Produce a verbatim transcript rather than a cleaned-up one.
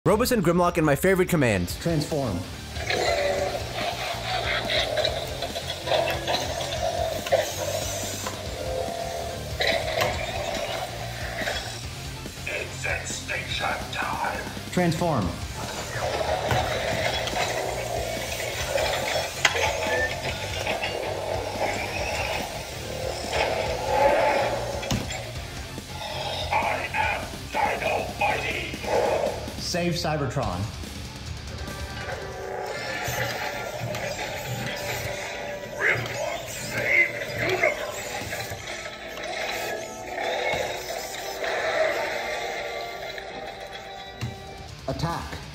Robus and Grimlock and my favorite command. Transform. Incense station time. Transform. I am Dino Mighty. Save Cybertron. Grimlock save universe. Attack.